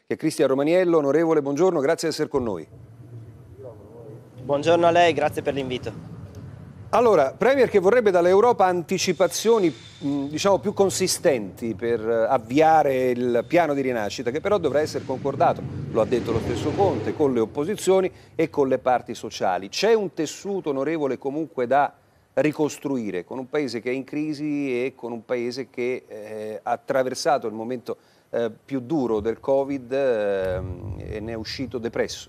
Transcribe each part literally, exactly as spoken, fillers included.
che è Cristian Romaniello. Onorevole, buongiorno, grazie di essere con noi. Buongiorno a lei, grazie per l'invito. Allora, Premier che vorrebbe dall'Europa anticipazioni diciamo più consistenti per avviare il piano di rinascita, che però dovrà essere concordato, lo ha detto lo stesso Conte, con le opposizioni e con le parti sociali. C'è un tessuto, onorevole, comunque da ricostruire, con un paese che è in crisi e con un paese che eh, ha attraversato il momento eh, più duro del Covid eh, e ne è uscito depresso.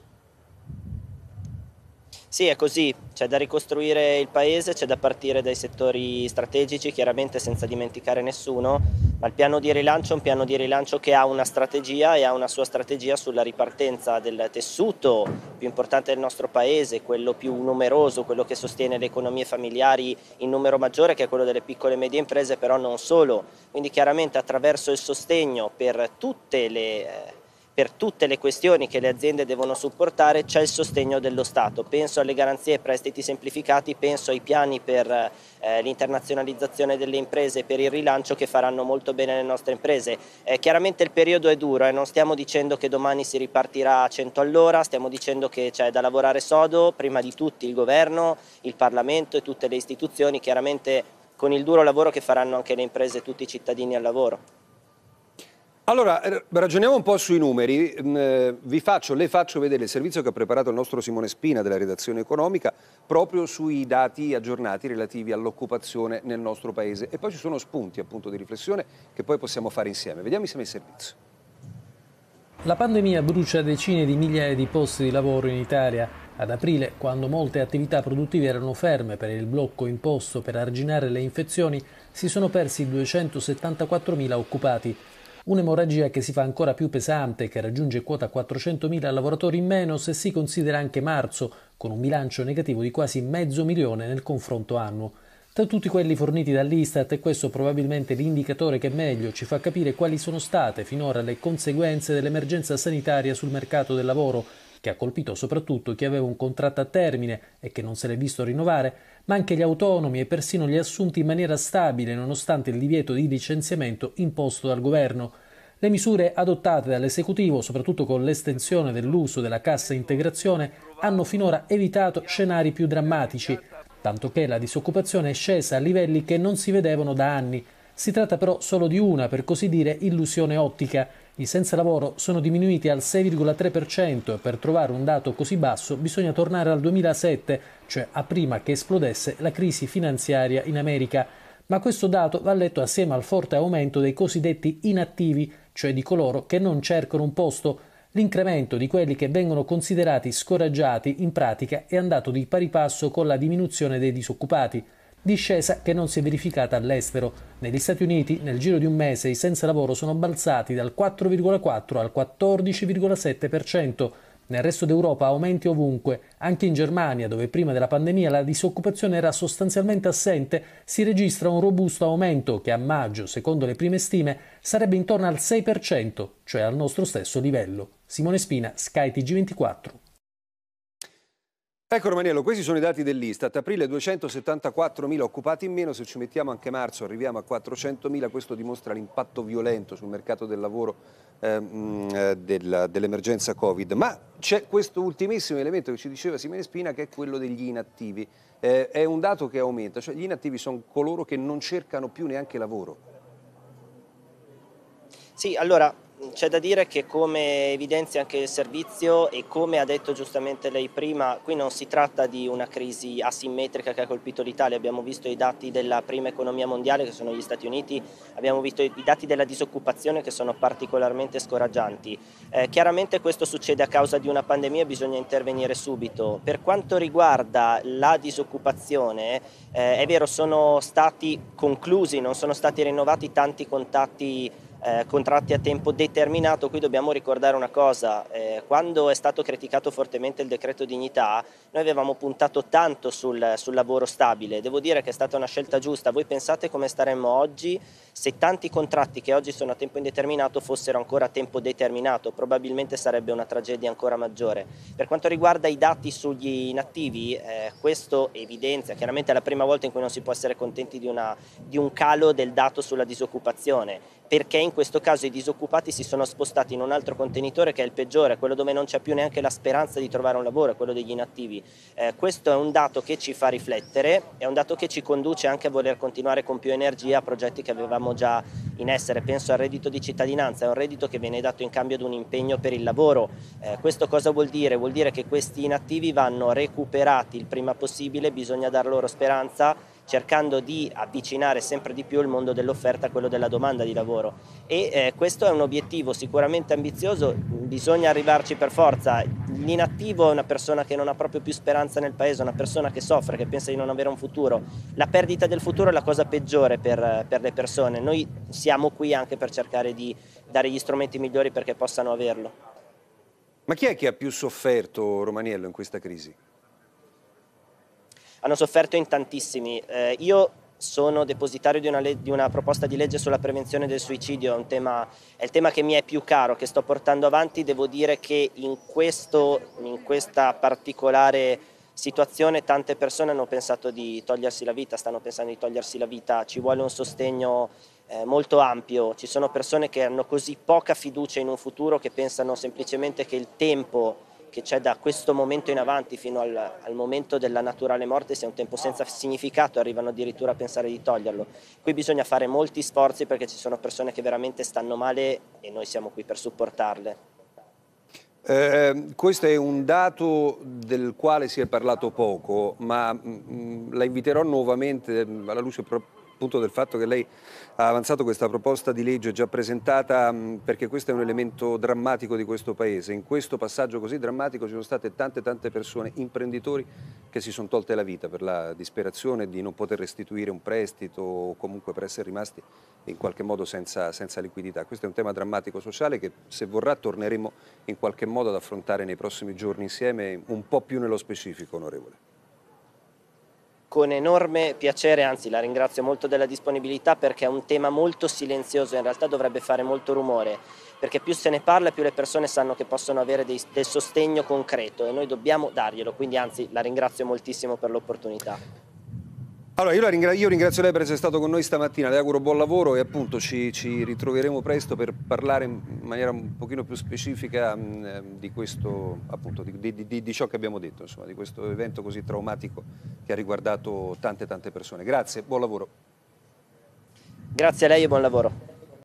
Sì, è così, c'è da ricostruire il paese, c'è da partire dai settori strategici, chiaramente senza dimenticare nessuno, ma il piano di rilancio è un piano di rilancio che ha una strategia e ha una sua strategia sulla ripartenza del tessuto più importante del nostro paese, quello più numeroso, quello che sostiene le economie familiari in numero maggiore, che è quello delle piccole e medie imprese, però non solo. Quindi chiaramente attraverso il sostegno per tutte le... Per tutte le questioni che le aziende devono supportare c'è il sostegno dello Stato. Penso alle garanzie e prestiti semplificati, penso ai piani per eh, l'internazionalizzazione delle imprese e per il rilancio che faranno molto bene le nostre imprese. Eh, chiaramente il periodo è duro e eh, non stiamo dicendo che domani si ripartirà a cento all'ora, stiamo dicendo che c'è da lavorare sodo, prima di tutti il governo, il Parlamento e tutte le istituzioni, chiaramente con il duro lavoro che faranno anche le imprese e tutti i cittadini al lavoro. Allora, ragioniamo un po' sui numeri. Vi faccio, le faccio vedere il servizio che ha preparato il nostro Simone Spina della redazione economica proprio sui dati aggiornati relativi all'occupazione nel nostro paese. E poi ci sono spunti appunto di riflessione che poi possiamo fare insieme. Vediamo insieme il servizio. La pandemia brucia decine di migliaia di posti di lavoro in Italia. Ad aprile, quando molte attività produttive erano ferme per il blocco imposto per arginare le infezioni, si sono persi duecentosettantaquattromila occupati. Un'emorragia che si fa ancora più pesante e che raggiunge quota quattrocentomila lavoratori in meno se si considera anche marzo, con un bilancio negativo di quasi mezzo milione nel confronto annuo. Tra tutti quelli forniti dall'Istat è questo probabilmente l'indicatore che meglio ci fa capire quali sono state finora le conseguenze dell'emergenza sanitaria sul mercato del lavoro, che ha colpito soprattutto chi aveva un contratto a termine e che non se l'è visto rinnovare, ma anche gli autonomi e persino gli assunti in maniera stabile nonostante il divieto di licenziamento imposto dal governo. Le misure adottate dall'esecutivo, soprattutto con l'estensione dell'uso della cassa integrazione, hanno finora evitato scenari più drammatici, tanto che la disoccupazione è scesa a livelli che non si vedevano da anni. Si tratta però solo di una, per così dire, illusione ottica. I senza lavoro sono diminuiti al sei virgola tre per cento e per trovare un dato così basso bisogna tornare al duemilasette, cioè a prima che esplodesse la crisi finanziaria in America. Ma questo dato va letto assieme al forte aumento dei cosiddetti inattivi, cioè di coloro che non cercano un posto. L'incremento di quelli che vengono considerati scoraggiati in pratica è andato di pari passo con la diminuzione dei disoccupati. Discesa che non si è verificata all'estero. Negli Stati Uniti, nel giro di un mese, i senza lavoro sono balzati dal quattro virgola quattro al quattordici virgola sette per cento. Nel resto d'Europa aumenti ovunque. Anche in Germania, dove prima della pandemia la disoccupazione era sostanzialmente assente, si registra un robusto aumento che a maggio, secondo le prime stime, sarebbe intorno al sei per cento, cioè al nostro stesso livello. Simone Spina, Sky T G ventiquattro. Ecco Romaniello, questi sono i dati dell'Istat, aprile duecentosettantaquattromila occupati in meno, se ci mettiamo anche marzo arriviamo a quattrocentomila, questo dimostra l'impatto violento sul mercato del lavoro ehm, del, dell'emergenza Covid. Ma c'è questo ultimissimo elemento che ci diceva Simone Spina, che è quello degli inattivi. Eh, è un dato che aumenta, cioè gli inattivi sono coloro che non cercano più neanche lavoro. Sì, allora c'è da dire che, come evidenzia anche il servizio e come ha detto giustamente lei prima, qui non si tratta di una crisi asimmetrica che ha colpito l'Italia. Abbiamo visto i dati della prima economia mondiale, che sono gli Stati Uniti, abbiamo visto i dati della disoccupazione, che sono particolarmente scoraggianti. Eh, chiaramente questo succede a causa di una pandemia e bisogna intervenire subito. Per quanto riguarda la disoccupazione, eh, è vero, sono stati conclusi, non sono stati rinnovati tanti contatti Eh, contratti a tempo determinato. Qui dobbiamo ricordare una cosa, eh, quando è stato criticato fortemente il decreto dignità, noi avevamo puntato tanto sul, sul lavoro stabile. Devo dire che è stata una scelta giusta. Voi pensate come staremmo oggi se tanti contratti che oggi sono a tempo indeterminato fossero ancora a tempo determinato? Probabilmente sarebbe una tragedia ancora maggiore. Per quanto riguarda i dati sugli inattivi, eh, questo evidenzia, chiaramente è la prima volta in cui non si può essere contenti di, una, di un calo del dato sulla disoccupazione. perché in questo caso i disoccupati si sono spostati in un altro contenitore che è il peggiore, quello dove non c'è più neanche la speranza di trovare un lavoro, quello degli inattivi. Eh, questo è un dato che ci fa riflettere, è un dato che ci conduce anche a voler continuare con più energia a progetti che avevamo già in essere. Penso al reddito di cittadinanza, è un reddito che viene dato in cambio di un impegno per il lavoro. Eh, questo cosa vuol dire? Vuol dire che questi inattivi vanno recuperati il prima possibile, bisogna dar loro speranza, cercando di avvicinare sempre di più il mondo dell'offerta a quello della domanda di lavoro. E eh, questo è un obiettivo sicuramente ambizioso, bisogna arrivarci per forza. L'inattivo è una persona che non ha proprio più speranza nel paese, una persona che soffre, che pensa di non avere un futuro. La perdita del futuro è la cosa peggiore per, per le persone. Noi siamo qui anche per cercare di dare gli strumenti migliori perché possano averlo. Ma chi è che ha più sofferto, Romaniello, in questa crisi? Hanno sofferto in tantissimi. Eh, io sono depositario di una, di una proposta di legge sulla prevenzione del suicidio, è, un tema, è il tema che mi è più caro, che sto portando avanti. Devo dire che in, questo, in questa particolare situazione tante persone hanno pensato di togliersi la vita, stanno pensando di togliersi la vita, ci vuole un sostegno eh, molto ampio, ci sono persone che hanno così poca fiducia in un futuro che pensano semplicemente che il tempo che c'è da questo momento in avanti fino al, al momento della naturale morte sia un tempo senza significato, arrivano addirittura a pensare di toglierlo. Qui bisogna fare molti sforzi perché ci sono persone che veramente stanno male e noi siamo qui per supportarle. Eh, questo è un dato del quale si è parlato poco, ma mh, la inviterò nuovamente alla luce appunto del fatto che lei ha avanzato questa proposta di legge già presentata, mh, perché questo è un elemento drammatico di questo Paese. In questo passaggio così drammatico ci sono state tante tante persone, imprenditori, che si sono tolte la vita per la disperazione di non poter restituire un prestito o comunque per essere rimasti in qualche modo senza, senza liquidità. Questo è un tema drammatico sociale che, se vorrà, torneremo in qualche modo ad affrontare nei prossimi giorni insieme, un po' più nello specifico, onorevole. Con enorme piacere, anzi la ringrazio molto della disponibilità, perché è un tema molto silenzioso, in realtà dovrebbe fare molto rumore, perché più se ne parla più le persone sanno che possono avere dei, del sostegno concreto e noi dobbiamo darglielo, quindi anzi la ringrazio moltissimo per l'opportunità. Allora, io, la ringrazio, io ringrazio lei per essere stato con noi stamattina, le auguro buon lavoro e appunto ci, ci ritroveremo presto per parlare in maniera un pochino più specifica mh, di questo, appunto, di, di, di, di ciò che abbiamo detto, insomma, di questo evento così traumatico che ha riguardato tante tante persone. Grazie, buon lavoro. Grazie a lei e buon lavoro.